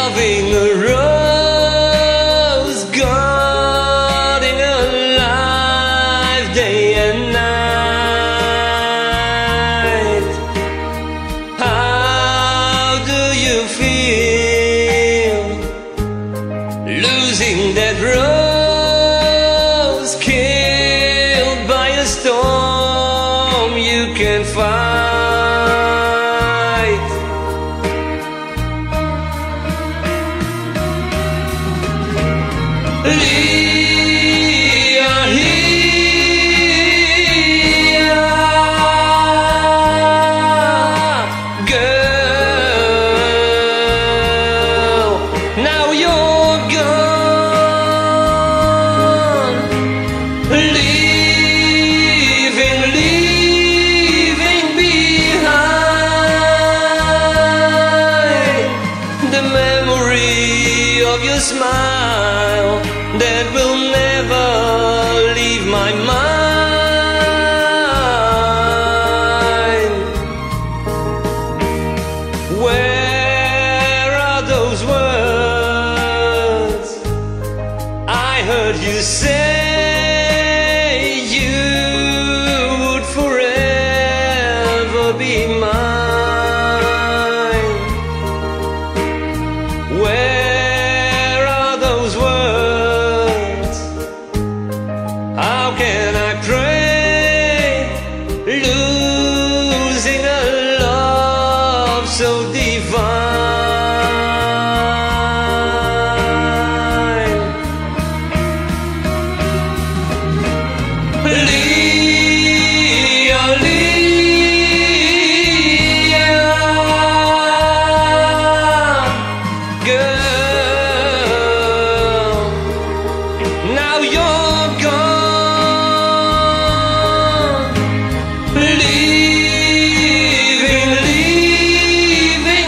loving a rose, guarding a life day and night. How do you feel losing that rose, killed by a storm you can't fight? Of your smile that will never leave my mind. Where are those words I heard you say you would forever be mine? Where are those words? How can I pray, losing a love so divine? Leah, Leah, girl, now you're gone, leaving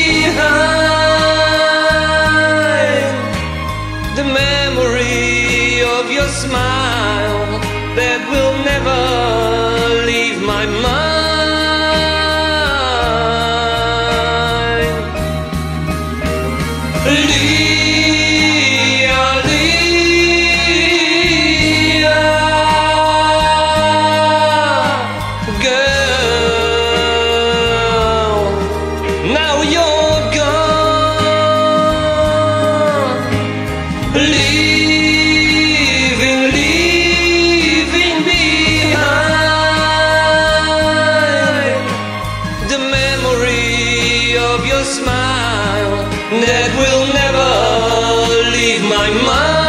behind the memory of your smile that will never leave my mind. Leah, girl, now you're gone, leaving behind the memory of your smile that will never leave my mind.